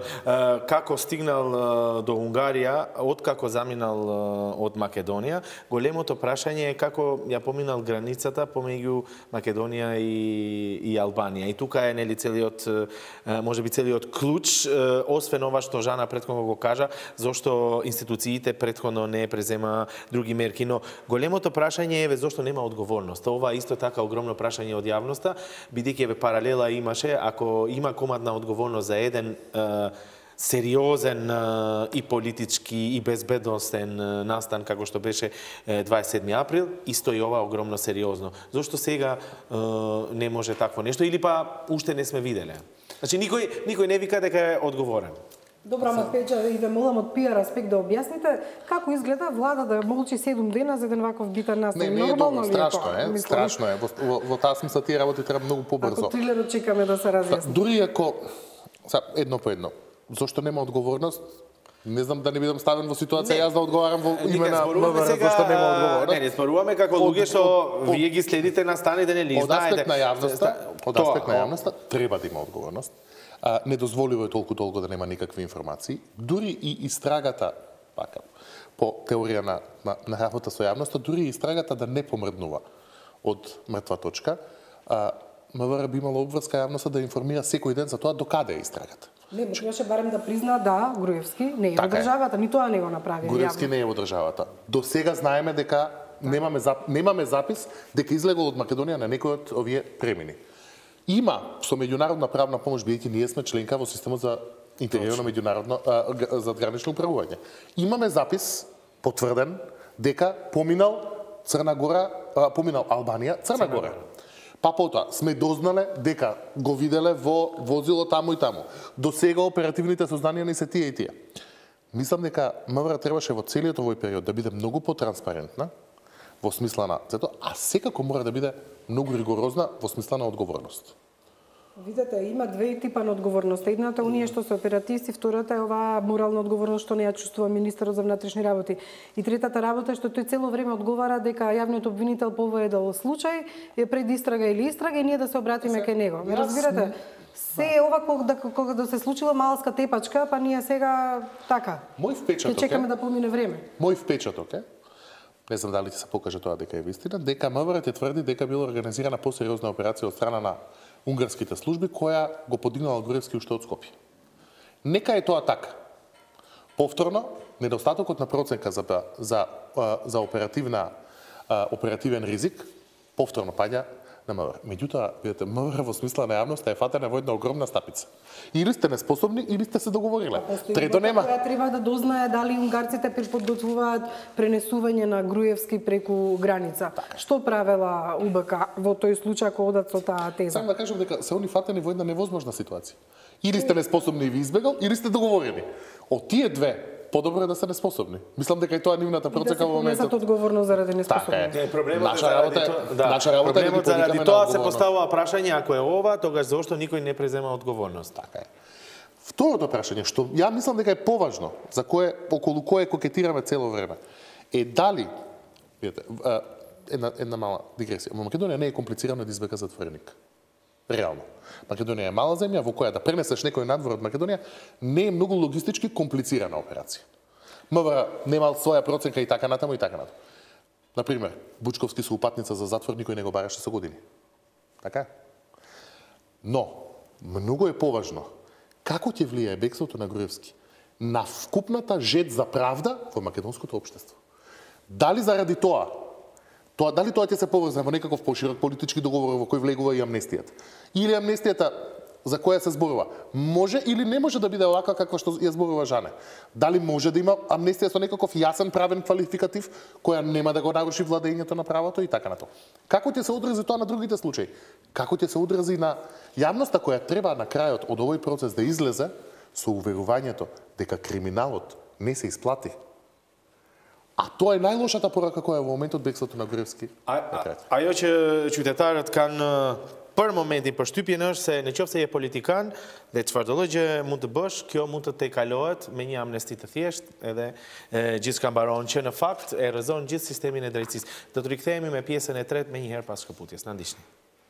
како стигнал до Унгарија, откако заминал од Македонија, големото прашање е како ја поминал границата помеѓу Македонија и, и Албанија. И тука е нели целиот, може би целиот клуч, освен ова што Жана претходно го кажа, зошто институциите претходно не презема други мерки. Но големото прашање е зошто нема одговорност. Ова исто така огромно прашање од јавноста, бидејќи паралела имаше, ако има командна одговорност за еден сериозен и политички и безбедностен настан како што беше дваесет и седми април, исто и ова огромно сериозно. Зошто сега не може такво нешто или па уште не сме виделе? Значи никој никој не вика дека е одговорен. Добра, ма Пеđа, и ве молам од пиар аспект да објасните како изгледа влада да молчи седум дена за еден ваков битен настан. Не, не е добро, страшно е, страшно е. Во, во, во таа смисла тие работи треба многу побрзо. Ако трилерот чекаме да се разјасни. Дури ако едно по едно, зошто нема одговорност? Не знам да не бидам ставен во ситуација јас да одговарам во име на МВР зашто нема одговорност. Не, не зборуваме како луѓе што вие ги следите настаните, нели знаете. Од аспект на јавноста, од аспект на јавноста треба да има одговорност. А, недозволиво е толку долго да нема никакви информации. Дури и истрагата, пака, по теорија на, на, на работа со јавноста, дури и истрагата да не помрднува од мртва точка, а, МВР би имало обврска јавноста да информира секој ден за тоа до каде е истрагата. Не, можеше барем да призна да, Груевски не е во државата, ни тоа не го направи. Груевски не е во државата. До сега знаеме дека немаме, зап... немаме запис дека излегол од Македонија на некој од овие премини. Има со меѓународна правна помош, бидејќи ние сме членка во системот за интегрирано меѓународно за гранично управување. Имаме запис потврден дека поминал Црна Гора, а, поминал Албанија, Црна Гора. Па потоа сме дознале дека го виделе во возило таму и таму. До сега оперативните сознанија не се тие и тие. Мислам дека МВР требаше во целиот овој период да биде многу потранспарентна во смисла на зато, а секако мора да биде многу ригорозна во смисла на одговорност. Видете, има две типа на одговорност. Едната оние што се оперативци, втората е оваа морална одговорност што не ја чувствува министерот за внатрешни работи. И третата работа е што тој цело време одговара дека јавниот обвинител поведал случај, е пред истрага или истрага и ние да се обратиме кај него. Ме разбирате? Се ова кога да, кога да се случила малска тепачка, па ние сега така. Мој впечаток ќе чекаме да помине време. Мој впечаток е, не знам дали ќе се покаже тоа дека е вистина, дека МВР те тврди дека била организирана посериозна операција од страна на унгарските служби која го подигнала Груевски уште од Скопје. Нека е тоа така. Повторно, недостатокот на проценка за за за оперативна оперативен ризик повторно паѓа на МВР. Меѓутоа, видите, МВР во смисла на јавноста е фатена во една огромна стапица. Или сте неспособни, или сте се договориле. Трето нема. Која треба да дознае дали унгарците подготвуваат пренесување на Груевски преку граница. Што правела УБК во тој случај кога одат со таа теза? Само да кажам дека се они фатени во една невозможна ситуација. Или сте неспособни и ви избегал, или сте договорени. Од тие две подобро е да се неспособни. Мислам дека и тоа нивната процека во моментот. Да се одговорност заради неспособност. Така е. Проблемот наша работа е, да, наша работа е проблемот заради тоа се поставува прашање ако е ова, тогаш зошто никој не презема одговорност? Така е. Второто прашање што ја мислам дека е поважно, за кое околу кое кокетираме цело време, е дали, видите, една една мала дигресија. Македонија не е комплицирано да избега затвореник. Реално. Македонија е мала земја во која да пренесеш некој надвор од Македонија не е многу логистички комплицирана операција. МВР немал своја проценка и така натаму и така натаму. Например, Бучковски со упатница за затвор никој не го бараше со години. Така? Но многу е поважно како ќе влијае бегството на Груевски на вкупната жет за правда во македонското општество. Дали заради тоа Тоа, дали тоа ќе се поврзне во некаков поширок политички договор во кој влегува и амнестијата? Или амнестијата за која се зборува може или не може да биде овака каква што ја зборува Жане? Дали може да има амнестија со некаков јасен правен квалификатив која нема да го наруши владењето на правото и така натаму? Како ќе се одрази тоа на другите случаи? Како ќе се одрази на јавноста која треба на крајот од овој процес да излезе со уверувањето дека криминалот не се исплати? А тоа е најлошата порака која е во моментот бегството на Груевски. Ajo që qytetarët kanë për momentin përshtypjen është se në qoftë se je politikan dhe çfarëdo lloj gjë mund të bësh, kjo mund të tejkalohet me një amnesti të thjeshtë edhe gjithçka mbaron që në fakt e rrezon gjithë sistemin e drejtësisë. Do të rikthehemi me pjesën e tretë më një herë pas shkëputjes. Na ndiqni.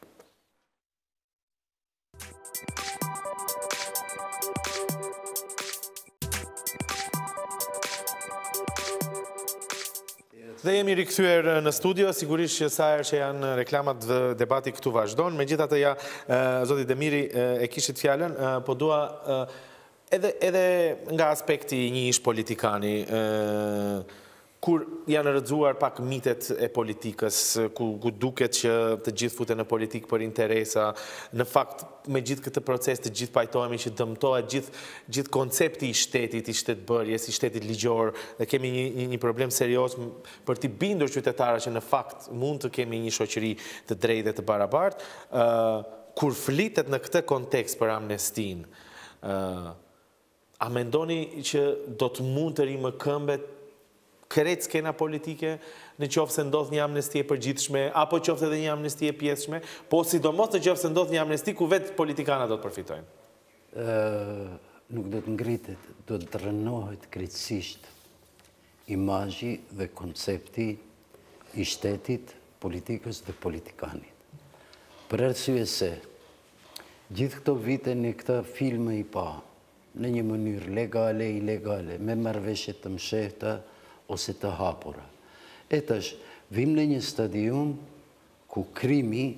Dhe jemi rikthyer në studio, sigurisht që sa herë që janë reklamat dhe debati këtu vazhdon. Megjithatë ja zoti Demiri e kishit fjalën, po dua edhe edhe nga aspekti një ish politikani, kur janë rëdzuar pak mitet e politikës, ku, ku duket që të gjithë futen në politikë për interesa, në fakt me gjithë këtë proces të gjithë pajtohemi që dëmtohet gjithë, gjithë koncepti i shtetit, i shtetbërjes, i shtetit ligjor, dhe kemi një, një, një problem serios për t'i bindur qytetarë që në fakt mund të kemi një shoqëri të drejtë dhe të barabartë. Uh, kur flitet në këtë kontekst për amnestin, uh, a mendoni që do të mund të rimë këmbet kret skena politike në qoftë se ndodh një amnesti e përgjithshme, apo qoftë edhe një amnesti e pjesshme, po sidomos në qoftë se ndodh një amnesti ku vetë politikanët do të përfitojnë? Uh, nuk do të ngritet, do të rënohet krejtësisht imazhi dhe koncepti i shtetit, politikës dhe politikanit. Për arsye se gjithë këto vite në këta filme i pa, në një mënyrë legale, ilegale, me marrëveshje të mshehta ose të hapura. E tash, vim në një stadium ku krimi,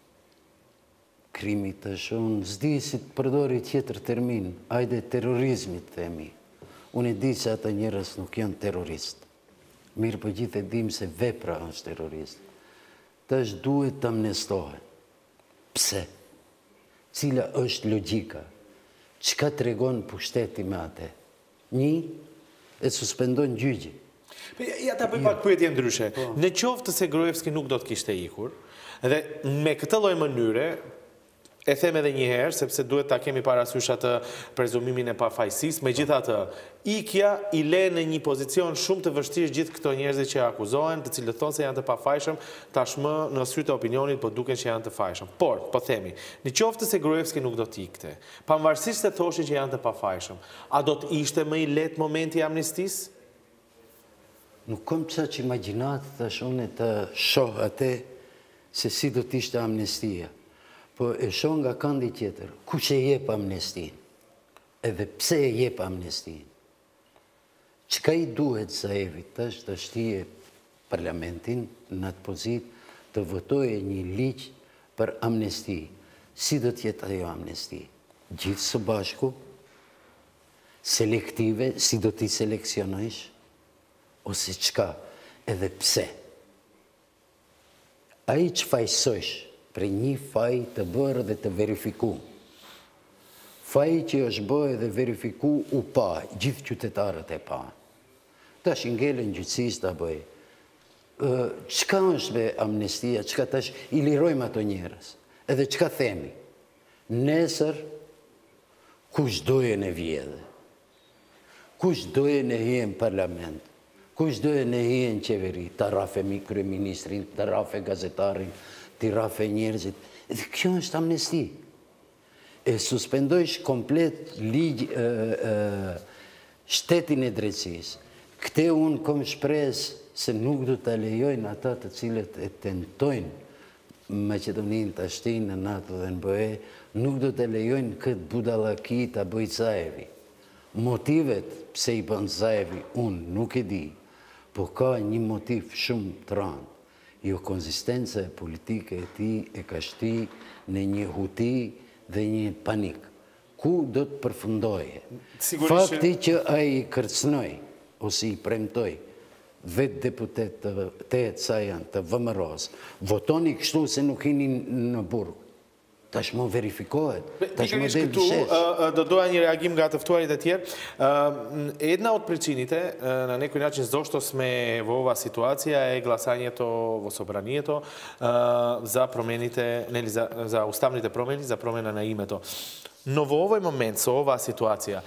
krimi tash, unë zdi si të përdori tjetër termin, ajde terrorizmit themi. Unë e di se ata njerëz nuk janë terrorist. Mirë për gjithë e dim se vepra është terrorist. Tash duhet të amnestohet. Pse? Cila është logjika? Çka tregon pushteti me atë? Një, e suspendon gjyqi. Ja ta bëj pak pyetje ndryshe. Në qoftë se Gruevski nuk do të kishte ikur, dhe me këtë lloj mënyre, e them edhe një herë, sepse duhet ta kemi parasysh atë prezumimin e pafajësisë, megjithatë, ikja i le në një pozicion shumë të vështirë gjithë këto njerëz që akuzohen, të cilët thonë se janë të pafajshëm, tashmë në sy të opinionit po duken që janë të fajshëm. Por, po themi, në qoftë se Gruevski nuk do të ikte, pavarësisht se thoshin që janë të pafajshëm, a do të ishte më i lehtë momenti i amnistisë? Nuk kom që që imaginat të shone të shoh atë se si do t'ishte amnestia. Po e shoh nga kandi tjetër, ku që jep amnestin? Edhe pse e jep amnestin? Qka i duhet Zaevit tash të shtije parlamentin në atë pozit të votoje një ligj për amnesti? Si do t'jetë ajo amnesti? Gjithë së bashku? Selektive? Si do t'i seleksionojsh? Ose qka, edhe pse. A i që fajsosh për një faj të bërë dhe të verifiku. Faj që është bërë dhe verifiku u pa, gjithë qytetarët e pa. Tash ngelen gjyqësisë të bëjë. Qka është me amnestia, qka tash i lirojmë ato njerës. Edhe qka themi? Nesër, kush doje në vjedhe? Kush doje në hije në parlament? Kush doje në hije në qeveri, të rafe mi kryeministrin, të rafe gazetarin, të rafe njerëzit. Dhe kjo është amnesti. E suspendojsh komplet ligj e, e, shtetin e drejtësisë. Këte unë kom shpresë se nuk do të lejojnë ata të cilët e tentojnë Maqedonin të ashtinë në NATO dhe në B E, nuk do të lejojnë këtë budallaki të bëjë Zaevi. Motivet pse i bën Zaevi, unë nuk e di, po ka një motiv shumë të rëndë. Jo konsistenca e politike e ti e ka shti në një huti dhe një panik. Ku do të përfundoje? Fakti që a i kërcnoj, ose i premtoj, vetë deputet të të ca janë të V M R-os, votoni kështu se nuk hini në burg. Tash më verifikohet, tash më dhe vishesh. Do doja një reagim nga tëftuarit e tjerë. Една от причините на некој начин зошто сме во ова ситуација е гласањето во собранието за промените, нели за, за уставните промени, за промена на името. Но во овој момент, со оваа ситуација,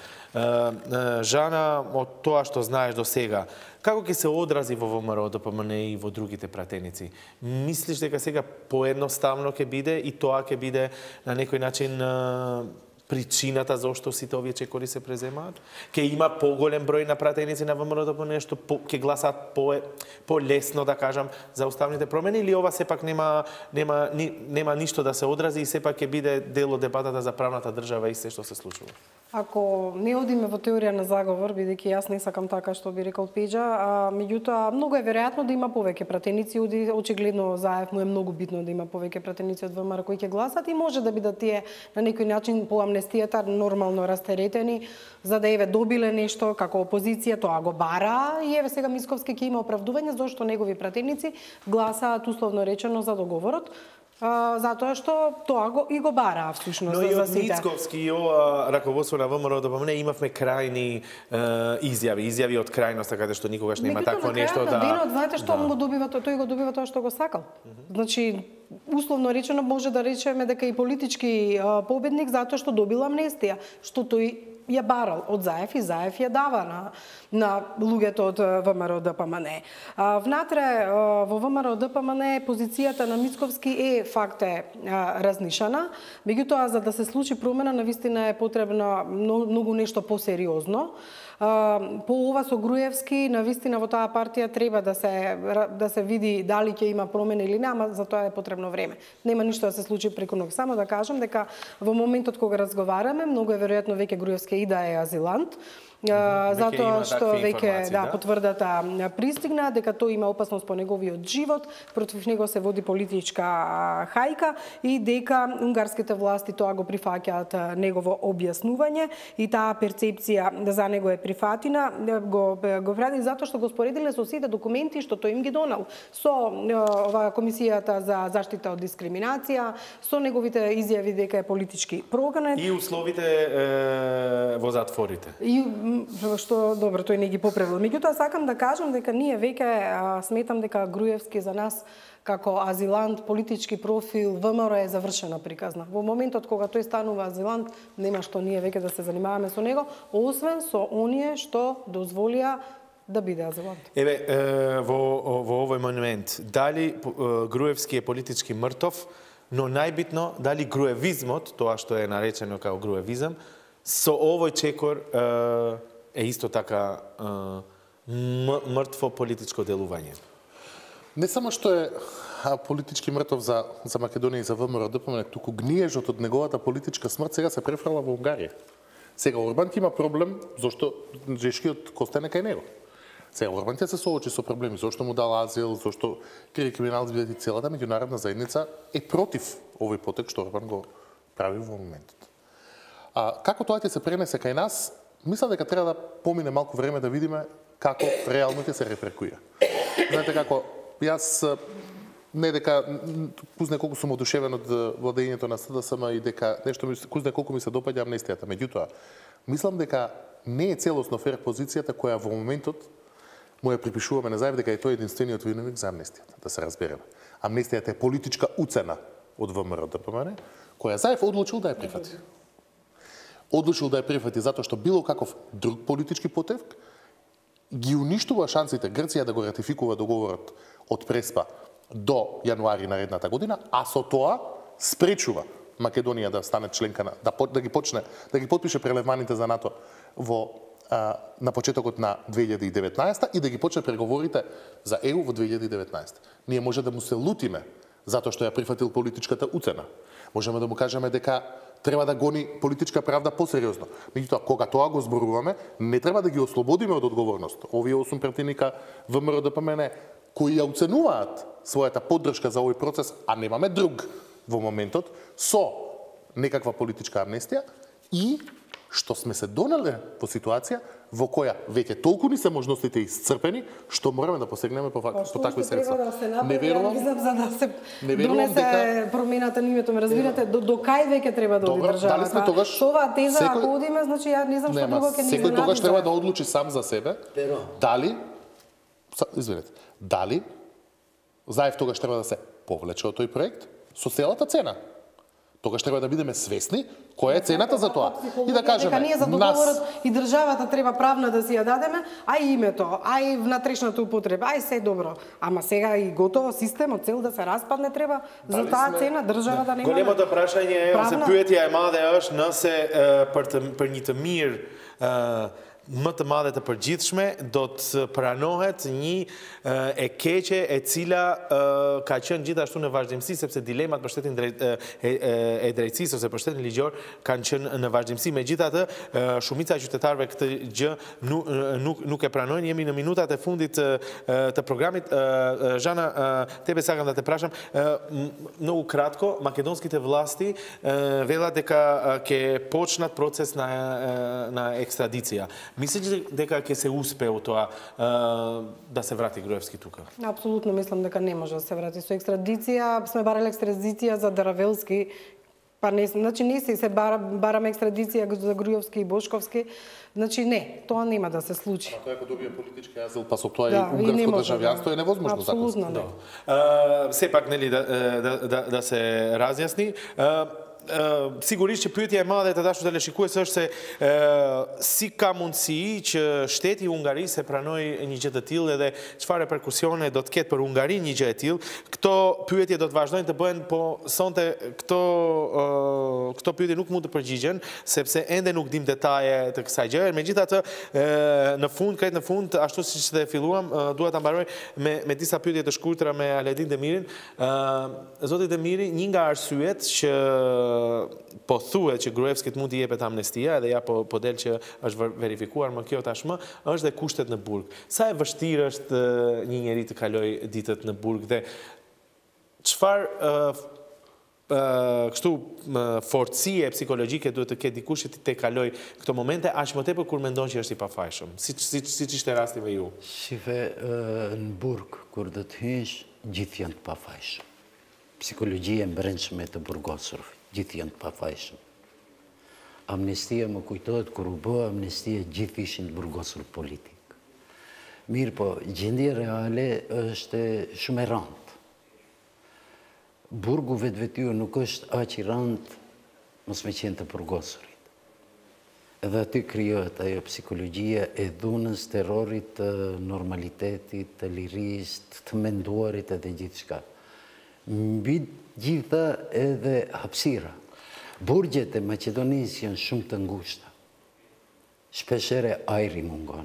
Жана, од тоа што знаеш до сега, како ќе се одрази во В М Р, Д П М Н и во другите пратеници? Мислиш дека сега поедноставно ќе биде и тоа ќе биде на некој начин причината зошто сите овие чекори се преземаат? Ќе има поголем број на пратеници на В М Р, Д П М Н, што ќе гласат по-лесно, да кажам, за уставните промени, или ова сепак нема, нема, нема ништо да се одрази и сепак ќе биде дел од дебатата за правната држава и се што се случува? Ако не одиме во теорија на заговор, бидејќи јас не сакам така што би рекол Пеџа, а меѓутоа многу е веројатно да има повеќе пратеници, очигледно Заев му е многу битно да има повеќе пратеници од ВМРО кои ќе гласат и може да бидат тие на некој начин по амнестијата нормално растеретени, за да еве добиле нешто како опозиција, тоа го бара и еве сега Мицковски ќе има оправдување зашто негови пратеници гласаат условно речено за договорот. Uh, затоа што тоа го, и го бара всушност за, за Но сите. и од Мицковски и ова раководство на ВМРО ДПМНЕ имавме крајни uh, изјави, изјави од крајноста каде што никогаш нема такво нешто да. На денот, знаете што да. му го добива тој го добива тоа што го сакал. Mm -hmm. Значи условно речено може да речеме дека и политички uh, победник затоа што добил амнестија, што тој ја барал од Заев и Заев ја дава на, на луѓето од ВМРО ДПМНЕ. Внатре во ВМРО ДПМНЕ позицијата на Мицковски е факт е разнишана, меѓутоа за да се случи промена навистина е потребно многу, многу нешто посериозно. По ова со Груевски, навистина во таа партија треба да се да се види дали ќе има промена или не, ама за тоа е потребно време. Нема ништо да се случи преку ноќ. Само да кажам дека во моментот кога разговараме, многу е веројатно веќе Груевски и да е азилант. Uh, затоа што веќе да, да потврдата пристигна дека тој има опасност по неговиот живот, против него се води политичка хајка и дека унгарските власти тоа го прифаќаат негово објаснување и таа перцепција за него е прифатина го го прави затоа што го споредиле со сите документи што тој им ги донал со ова комисијата за заштита од дискриминација, со неговите изјави дека е политички прогонет и условите е, во затворите. И што добро тој не ги поправил. Меѓутоа сакам да кажам дека ние веќе сметам дека Груевски за нас како азилант, политички профил, ВМРО е завршена приказна. Во моментот кога тој станува азилант, нема што ние веќе да се занимаваме со него, освен со оние што дозволија да биде азилант. Еве, во, во овој момент, дали Груевски е политички мртов, но најбитно, дали груевизмот, тоа што е наречено како груевизам, со овој чекор е исто така мртво политичко делување. Не само што е политички мртов за, за Македонија и за ВМРО ДПМНЕ, туку гниежот од неговата политичка смрт сега се префрла во Унгарија. Сега Орбан има проблем, зашто Жешкиот Костане кај него. Сега Орбан ќе се соочи со проблеми, зашто му дал азил, зашто криминалци бидејќи целата меѓународна заедница е против овој потек што Орбан го прави во моментот. А, како тоа ќе се пренесе кај нас, мислам дека треба да помине малку време да видиме како реално ќе се реперкуира. Знаете како, јас не дека кузне колку сум одушевен од владењето на СДСМ и дека нешто ми кузне колку ми се допаѓа амнестијата, меѓутоа мислам дека не е целосно фер позицијата која во моментот му ја припишуваме на Заев дека е тој единствениот виновник за амнестијата, да се разбереме. Амнестијата е политичка уцена од ВМРО ДПМНЕ, која Заев одлучил да ја прифати. Одлучил да ја прифати затоа што било каков друг политички потек ги уништува шансите Грција да го ратификува договорот од Преспа до јануари наредната година, а со тоа спречува Македонија да стане членка на да, да ги почне да ги потпише прелевманите за НАТО во а, на почетокот на две илјади и деветнаесета и да ги почне преговорите за Е У во две илјади и деветнаесета. Ние може да му се лутиме затоа што ја прифатил политичката уцена. Можеме да му кажеме дека треба да гони политичка правда посериозно. Меѓутоа, кога тоа го зборуваме, не треба да ги ослободиме од одговорност. Овие осум пратеника ВМРО ДПМНЕ кои ја оценуваат својата поддршка за овој процес, а немаме друг во моментот, со некаква политичка амнестија и што сме се донеле во ситуација во која веќе толку ни се можностите исцрпени, што мораме да посегнеме по, по такви средства. Да не верувам, за да се не донесе дека... промената на името, ме разбирате, до, до кај веќе треба да оди државата. Дали сме тогаш... Со оваа теза, секој... ако одиме, значи ја не знам што друго ќе ни изненади. Секој тогаш треба да одлучи сам за себе, Pero... дали, извинете, дали Заев тогаш треба да се повлече од тој проект со целата цена. Тогаш треба да бидеме свесни која е цената за тоа. И да кажеме, дека ние за договорот нас... и државата треба правна да си ја дадеме, а и името, а и внатрешната употреба, ај се добро. Ама сега и готово системот цел да се распадне треба за таа сме... цена државата нема. Големото прашање е, се pyetja e madhe është nëse për të për një të mirë më të madhe të përgjithshme, do të pranohet një e keqe e cila ka qenë gjithashtu në vazhdimësi, sepse dilemat për shtetin e drejtësisë ose për shtetin ligjor kanë qenë në vazhdimësi. Megjithatë, shumica e qytetarëve këtë gjë nuk e pranojnë. Jemi në minutat e fundit të programit. Zhana, tebe sakam da te prasham, në ukratko, makedonskite vlasti vela дека ќе почнат процес на, на екстрадиција. Мислиш дека ќе се успее тоа да се врати Груевски тука? Апсолутно мислам дека не може да се врати со екстрадиција. Сме барале екстрадиција за Даравелски, па не, значи не се се бара, бараме екстрадиција за Груевски и Бошковски. Значи не, тоа нема да се случи. А тоа ако добие политички азил, па со тоа да, и унгарско државјанство е невозможно законско. Апсолутно не. Да. Сепак нели да, да, да, да се разјасни. Sigurisht që pyetja e madhe të dashur teleshikues është se si ka mundësi që shteti i Hungarisë e pranoi një gjë të tillë edhe çfarë reperkusione do të ketë për Hungarinë një gjë e tillë. Këto pyetje do të vazhdojnë të bëhen, po sonte këto këto pyetje nuk mund të përgjigjen sepse ende nuk dim detaje të kësaj gjëje. Megjithatë, në fund, krejt në fund, ashtu siç dhe filluam, dua ta mbaroj me me disa pyetje të shkurtra me Aledin Demirin. Zoti Demiri, një nga arsyet që po thuhet që Gruevskit mund t'i jepet amnestia, edhe ja po, po del që është verifikuar më kjo tashmë, është dhe kushtet në burg. Sa e vështirë është një njeri të kaloj ditët në burg dhe çfarë uh, uh, kështu uh, forcie psikologjike duhet të ketë dikush që të kaloj këto momente, aq më tepër kur mendon që është i pafajshëm. Siç siç siç ishte rasti me ju. Shife, uh, në burg kur do të hysh, gjithë janë të pafajshëm. Psikologjia e brendshme të burgosurve. Gjithë janë të pafajshëm. Amnestia më kujtohet kur u bë amnestia, gjithë ishin të burgosur politik. Mirë po, gjendja reale është shumë e rëndë. Burgu vetë vetiu nuk është aq i rëndë, mos me qenë të burgosurit. Edhe aty krijohet ajo psikologjia e dhunës, terrorit, të normalitetit, të lirisë, të menduarit edhe gjithë shka. Mbi gjitha edhe hapësira. Burgjet e Maqedonisë janë shumë të ngushta. Shpeshere ajri mungon.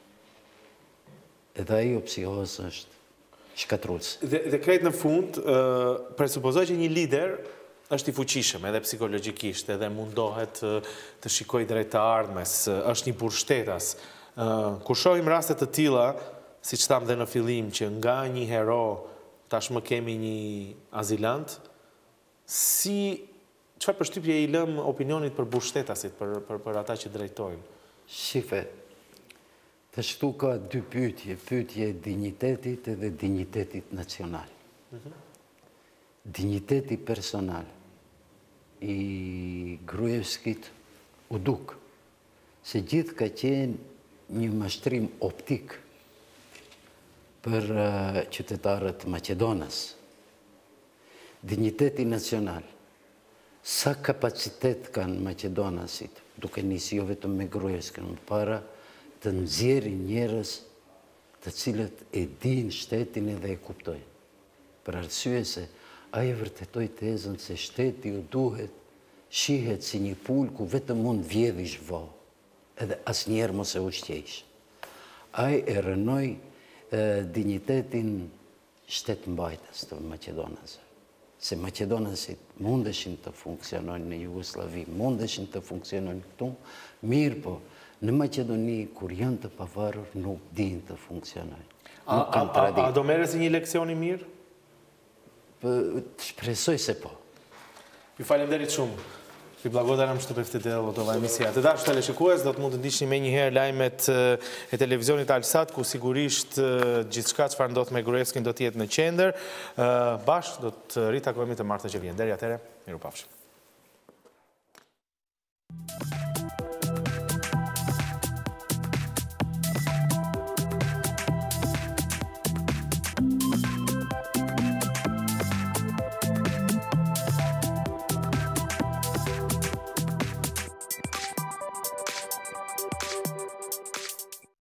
Edhe ajo psihosë është shkatruese. Dhe, dhe krejt në fund, uh, presupozoj që një lider është i fuqishëm edhe psikologjikisht, edhe mundohet të shikojë drejt të ardhmes, është një burgshtetas. Uh, kur shohim raste të tilla, siç tham dhe në fillim, që nga një hero tashmë kemi një azilant, si çfarë përshtypje i lëm opinionit për burgshtetasit, për, për, për ata që drejtojnë? Shife, të shtu ka dy pyetje, pyetje e dignitetit edhe dignitetit nacional. Mm-hmm. Digniteti personal i Gruevskit u duk, se gjithë ka qenë një mashtrim optik për uh, qytetarët Maqedonës. Digniteti nacional. Sa kapacitet kanë Maqedonasit, duke nisi jo vetëm me Gruevskën, më para të nxjerrin njerëz të cilët e dinë shtetin edhe e kuptojnë. Për arsye se ai e vërtetoi tezën se shteti ju duhet shihet si një pul ku vetëm mund vjedhish vo, edhe asnjëherë mos e ushqejsh. Ai e rënoi dignitetin shtetmbajtës të Maqedonasve. Se Maqedonasit mundeshin të funksionojnë në Jugosllavi, mundeshin të funksionojnë këtu, mirë po, në Maqedoni, kur janë të pavarur, nuk dinë të funksionojnë. A, a, a, a do merre si një leksion i mirë? Shpresoj se po. Ju falenderit shumë. Ju blagodarim što për këtë ova emisija. Të dashur teleshikues, do të mund të ndiqni më një herë lajmet e televizionit Alsat, ku sigurisht gjithçka çfarë ndodh me Gruevskin do të jetë në qendër. Bashkë do të ritakohemi të martën që vjen. Deri atëherë, mirupafshim.